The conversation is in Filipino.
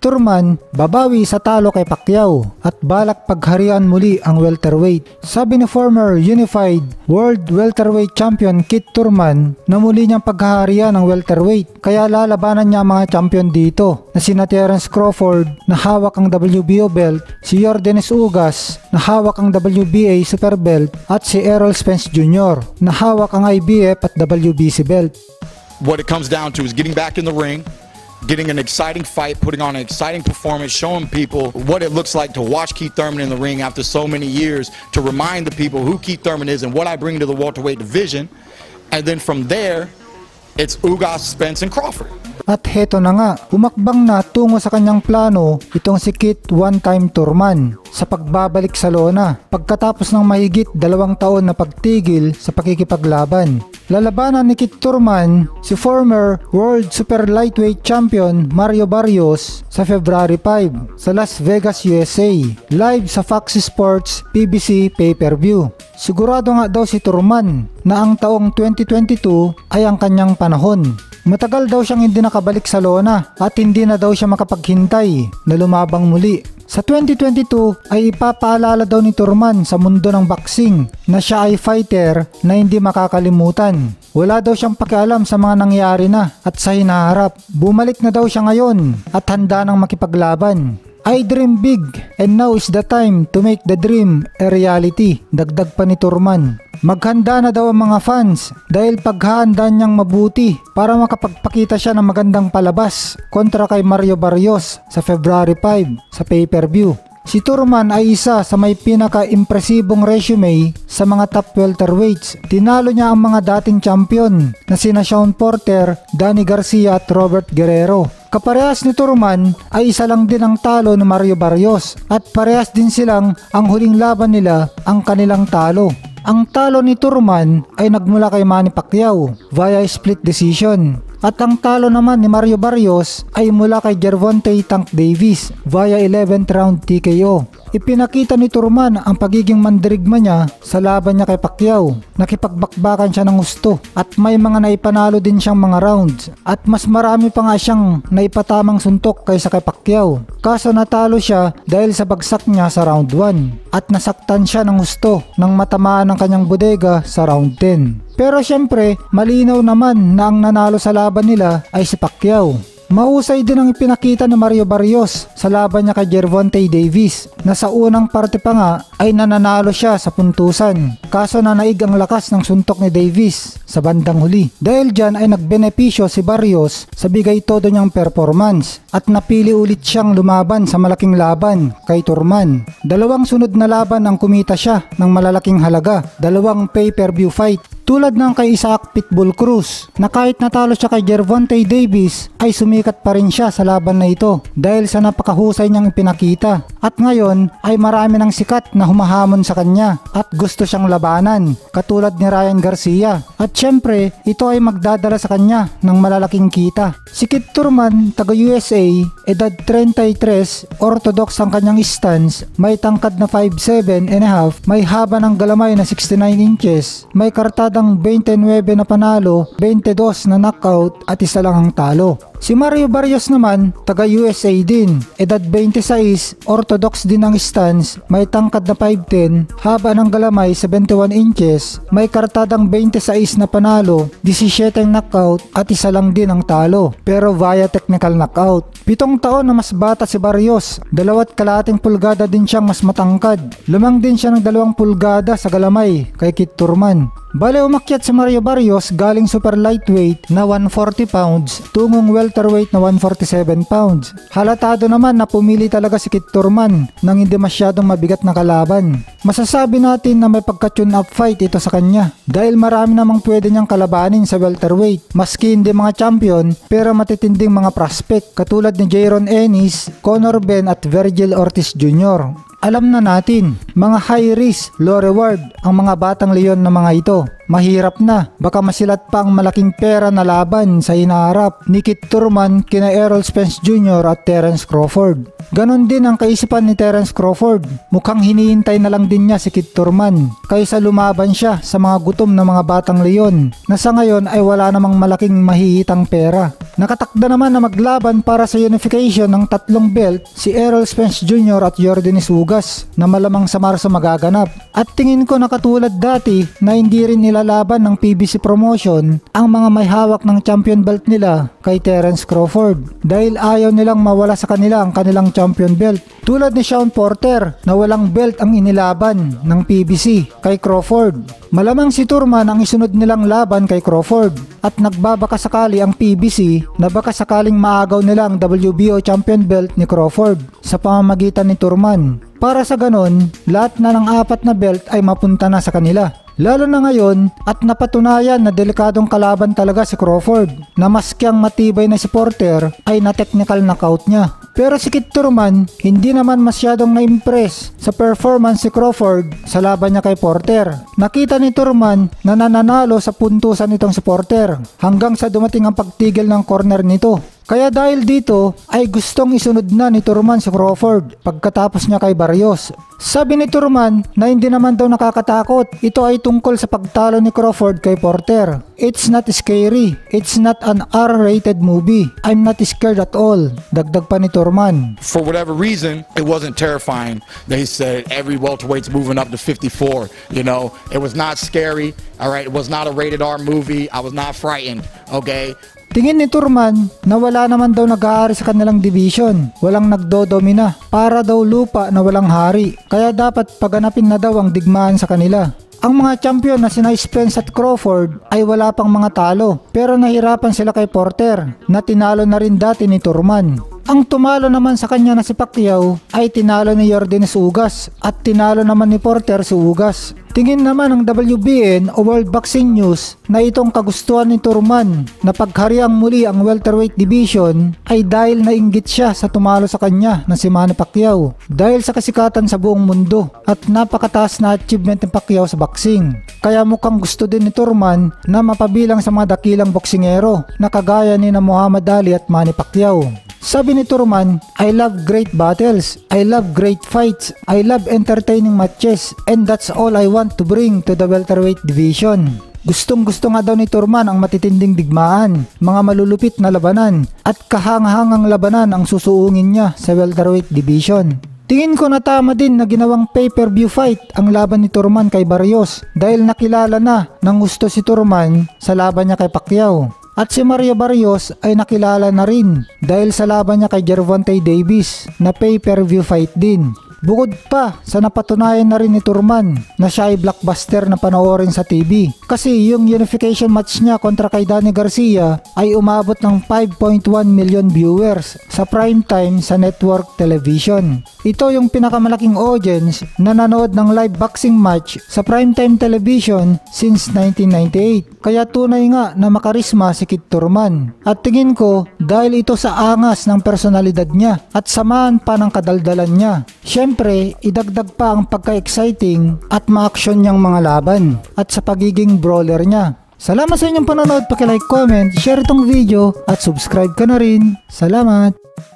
Thurman babawi sa talo kay Pacquiao at balak pagharian muli ang welterweight. Sabi ni former Unified World Welterweight Champion Keith Thurman na muli niyang paghaharian ang welterweight, kaya lalabanan niya ang mga champion dito na sina Terence Crawford na hawak ang WBO belt, si Yordenis Ugas na hawak ang WBA super belt at si Errol Spence Jr. na hawak ang IBF at WBC belt. What it comes down to is getting back in the ring, getting an exciting fight, putting on an exciting performance, showing people what it looks like to watch Keith Thurman in the ring after so many years, to remind the people who Keith Thurman is and what I bring to the welterweight division. And then from there, it's Ugas, Spence, and Crawford. At heto na nga, umakbang na tungo sa kanyang plano itong si Keith one-time Thurman sa pagbabalik sa lona pagkatapos ng mahigit 2 taon na pagtigil sa pakikipaglaban. Lalabanan ni Keith Thurman si former World Super Lightweight Champion Mario Barrios sa February 5 sa Las Vegas, USA, live sa Fox Sports PBC pay-per-view. Sigurado nga daw si Thurman na ang taong 2022 ay ang kanyang panahon. Matagal daw siyang hindi nakabalik sa lona at hindi na daw siya makapaghintay na lumabang muli. Sa 2022 ay ipapaalala daw ni Thurman sa mundo ng boxing na siya ay fighter na hindi makakalimutan. Wala daw siyang pakialam sa mga nangyari na at sa hinaharap. Bumalik na daw siya ngayon at handa nang makipaglaban. I dream big and now is the time to make the dream a reality, dagdag pa ni Thurman. Maghanda na daw ang mga fans dahil paghahanda niyang mabuti para makapagpakita siya ng magandang palabas kontra kay Mario Barrios sa February 5 sa pay-per-view. Si Thurman ay isa sa may pinaka-impresibong resume sa mga top welterweights. Tinalo niya ang mga dating champion na sina Shawn Porter, Danny Garcia at Robert Guerrero. Kaparehas ni Thurman ay isa lang din ang talo ni Mario Barrios at parehas din silang ang huling laban nila ang kanilang talo. Ang talo ni Thurman ay nagmula kay Manny Pacquiao via split decision. At ang talo naman ni Mario Barrios ay mula kay Gervonta Tank Davis via 11th round TKO. Ipinakita ni Thurman ang pagiging mandirigma niya sa laban niya kay Pacquiao. Nakipagbakbakan siya ng gusto at may mga naipanalo din siyang mga rounds at mas marami pa nga siyang naipatamang suntok kaysa kay Pacquiao. Kaso natalo siya dahil sa bagsak niya sa round 1 at nasaktan siya ng gusto nang matamaan ng kanyang bodega sa round 10. Pero syempre, malinaw naman na ang nanalo sa laban nila ay si Pacquiao. Mahusay din ang ipinakita ni Mario Barrios sa laban niya kay Gervonta Davis na sa unang parte pa nga ay nananalo siya sa puntusan. Kaso nanaig ang lakas ng suntok ni Davis sa bandang huli. Dahil dyan ay nagbenepisyo si Barrios sa bigay todo niyang performance at napili ulit siyang lumaban sa malaking laban kay Thurman. 2 sunod na laban ang kumita siya ng malalaking halaga, 2 pay-per-view fight. Tulad ng kay Isaac Pitbull Cruz na kahit natalo siya kay Gervonta Davis ay sumikat pa rin siya sa laban na ito dahil sa napakahusay niyang ipinakita. At ngayon ay marami ng sikat na humahamon sa kanya at gusto siyang labanan katulad ni Ryan Garcia. At syempre ito ay magdadala sa kanya ng malalaking kita. Si Keith Thurman, taga USA, edad 33, orthodox ang kanyang stance, may tangkad na 5'7 and a half, may haba ng galamay na 69 inches, may kartadang 29 na panalo, 22 na knockout at isa lang ang talo. Si Mario Barrios naman, taga USA din, edad 26, orthodox din ang stance, may tangkad na 5'10, haba ng galamay 71 inches, may kartadang 26 na panalo, 17 ang knockout at isa lang din ang talo, pero via technical knockout. 7 taon na mas bata si Barrios, 2.2 pulgada din siyang mas matangkad, lumang din siya ng 2 pulgada sa galamay kay Keith Thurman. Bale umakyat si Mario Barrios galing super lightweight na 140 pounds tungong welterweight na 147 pounds. Halatado naman na pumili talaga si Keith Thurman nang hindi masyadong mabigat na kalaban. Masasabi natin na may pagka-tune up fight ito sa kanya dahil marami namang pwede niyang kalabanin sa welterweight. Maski hindi mga champion pero matitinding mga prospect katulad ni Jaron Ennis, Conor Benn at Vergil Ortiz Jr. Alam na natin, mga high risk, low reward ang mga batang leon na mga ito. Mahirap na, baka masilat pa ang malaking pera na laban sa hinaharap ni Keith Thurman kina Errol Spence Jr. at Terence Crawford. Ganon din ang kaisipan ni Terence Crawford. Mukhang hinihintay na lang din niya si Keith Thurman kaysa lumaban siya sa mga gutom na mga batang leon na sa ngayon ay wala namang malaking mahihitang pera. Nakatakda naman na maglaban para sa unification ng tatlong belt si Errol Spence Jr. at Yordenis Ugas na malamang sa Marso magaganap. At tingin ko na katulad dati na hindi rin nilalaban ng PBC Promotion ang mga may hawak ng champion belt nila kay Terence Crawford dahil ayaw nilang mawala sa kanila ang kanilang champion belt. Tulad ni Shawn Porter na walang belt ang inilaban ng PBC kay Crawford. Malamang si Thurman ang isunod nilang laban kay Crawford at nagbabaka sakali ang PBC na baka sakaling maagaw nila ang WBO champion belt ni Crawford sa pamamagitan ni Thurman. Para sa ganon, lahat na ng 4 na belt ay mapunta na sa kanila. Lalo na ngayon at napatunayan na delikadong kalaban talaga si Crawford na maskyang matibay na si Porter ay na-technical knockout niya. Pero si Keith Thurman hindi naman masyadong na-impress sa performance si Crawford sa laban niya kay Porter. Nakita ni Thurman na nananalo sa puntusan nitong si Porter hanggang sa dumating ang pagtigil ng corner nito. Kaya dahil dito ay gustong isunod na ni Thurman si Crawford pagkatapos niya kay Barrios. Sabi ni Thurman na hindi naman daw nakakatakot. Ito ay tungkol sa pagtalo ni Crawford kay Porter. It's not scary. It's not an R-rated movie. I'm not scared at all. Dagdag pa ni Thurman. For whatever reason, it wasn't terrifying. They said every welterweight's moving up to 54. You know, it was not scary. All right, it was not a rated R movie. I was not frightened. Okay. Tingin ni Thurman na wala naman daw nag-aari sa kanilang division. Walang nagdodomina. Para daw lupa na walang hari. Kaya dapat paganapin na daw ang digmaan sa kanila. Ang mga champion na sina Spence at Crawford ay wala pang mga talo. Pero nahirapan sila kay Porter na tinalo na rin dati ni Thurman. Ang tumalo naman sa kanya na si Pacquiao ay tinalo ni Yordenis Ugas at tinalo naman ni Porter si Ugas. Tingin naman ng WBN o World Boxing News na itong kagustuhan ni Thurman na paghariang muli ang welterweight division ay dahil nainggit siya sa tumalo sa kanya na si Manny Pacquiao dahil sa kasikatan sa buong mundo at napakataas na achievement ni Pacquiao sa boxing. Kaya mukhang gusto din ni Thurman na mapabilang sa mga dakilang boksingero na kagaya ni na Muhammad Ali at Manny Pacquiao. Sabi ni Thurman, I love great battles, I love great fights, I love entertaining matches, and that's all I want to bring to the welterweight division. Gustong-gusto nga daw ni Thurman ang matitinding digmaan, mga malulupit na labanan, at kahangahangang labanan ang susuungin niya sa welterweight division. Tingin ko na tama din na ginawang pay-per-view fight ang laban ni Thurman kay Barrios dahil nakilala na ng gusto si Thurman sa laban niya kay Pacquiao. At si Mario Barrios ay nakilala na rin dahil sa laban niya kay Gervonta Davis na pay-per-view fight din. Bukod pa sa napatunayan na rin ni Thurman na siya ay blockbuster na panoorin sa TV. Kasi yung unification match niya kontra kay Danny Garcia ay umabot ng 5.1 million viewers sa primetime sa network television. Ito yung pinakamalaking audience na nanood ng live boxing match sa primetime television since 1998. Kaya tunay nga na makarisma si Keith Thurman. At tingin ko dahil ito sa angas ng personalidad niya at samahan pa ng kadaldalan niya. Siyempre, idagdag pa ang pagka-exciting at ma-action niyang mga laban at sa pagiging brawler niya. Salamat sa inyong panonood, paki-like, comment, share itong video at subscribe ka na rin. Salamat!